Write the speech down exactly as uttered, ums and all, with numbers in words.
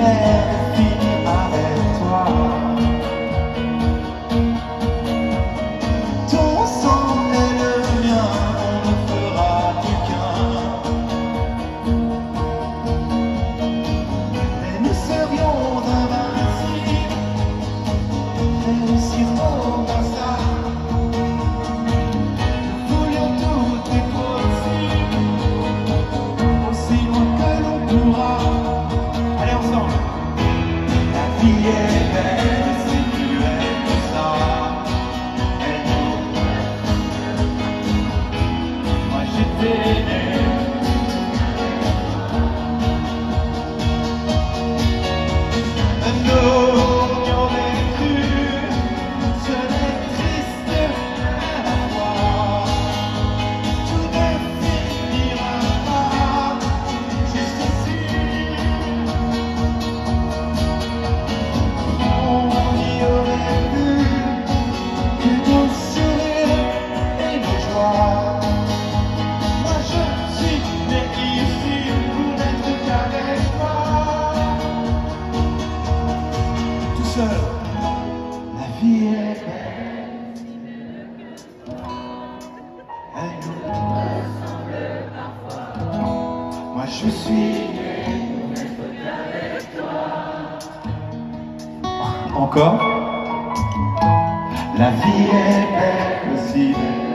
clair de finir avec toi. Ton sang est le mien, on ne fera plus qu'un. Et nous serions invincibles, réussirons dans ça. Nous voulions tout est possible, aussi loin que l'on pourra. Allez ensemble. La vie est belle, c'est cruel tout ça. Elle nous... Moi j'étais né. Nous y aurait cru, ce n'est triste à la fois. Tout ne finira pas juste ici. On y aurait vu que nos sourires et nos joies. Moi je suis né ici pour n'être qu'avec toi. Tout seul, la vie est belle. Elle nous ressemble parfois. Moi je suis né pour n'être qu'avec toi. Encore. La vie est belle aussi belle.